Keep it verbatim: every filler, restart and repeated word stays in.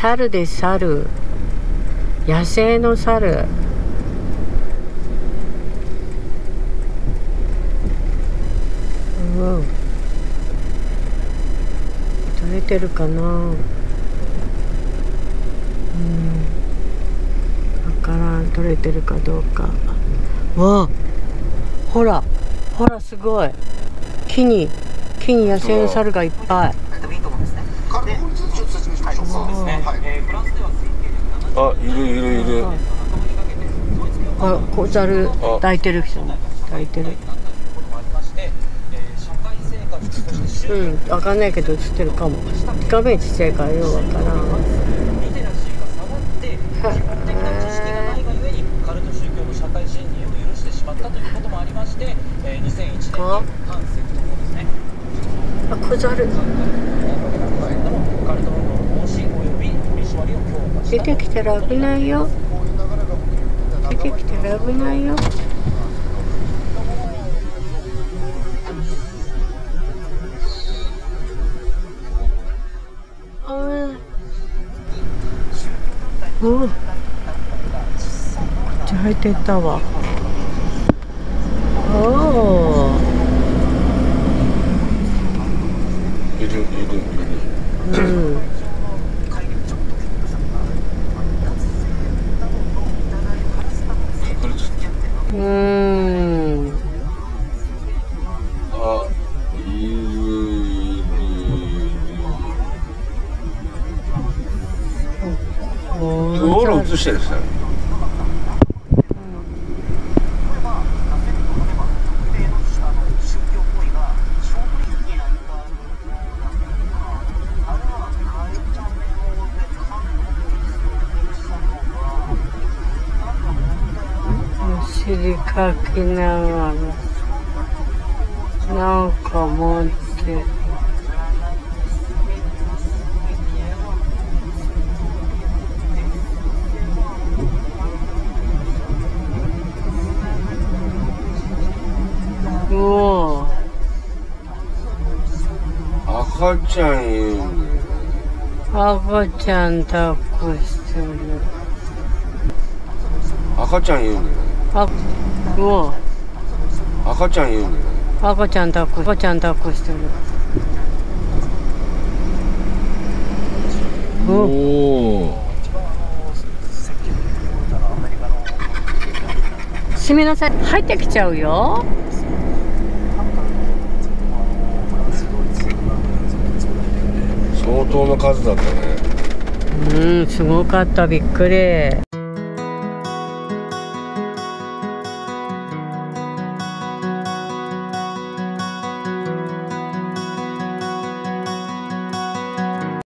猿です、猿。野生の猿。うん。取れてるかな。うん。わからん、取れてるかどうか。わあ。ほら、ほら、すごい。木に、木に野生の猿がいっぱい。 あ、いるいるいる。 あ、小猿抱いてる人も抱いてる。うん、わかんないけど映ってるかも。画面ちっちゃいからようわからん。あ、小猿。出てきたら危ないよ。出てきたら危ないよ。ああ。おお。こっち入ってったわ。おお。 いるいるいる。 うん。うーん。 あ、いるいる。道路映してる人。 お尻かきながらなんか持っておー赤ちゃんいる。 赤ちゃん抱っこしてる。 赤ちゃんいる。 あ、おー赤ちゃんいる。 赤ちゃん抱っこ赤ちゃん抱っこしてる。 おお。 閉めなさい。入ってきちゃうよ。 相当な数だったね。 うん、すごかった。びっくり。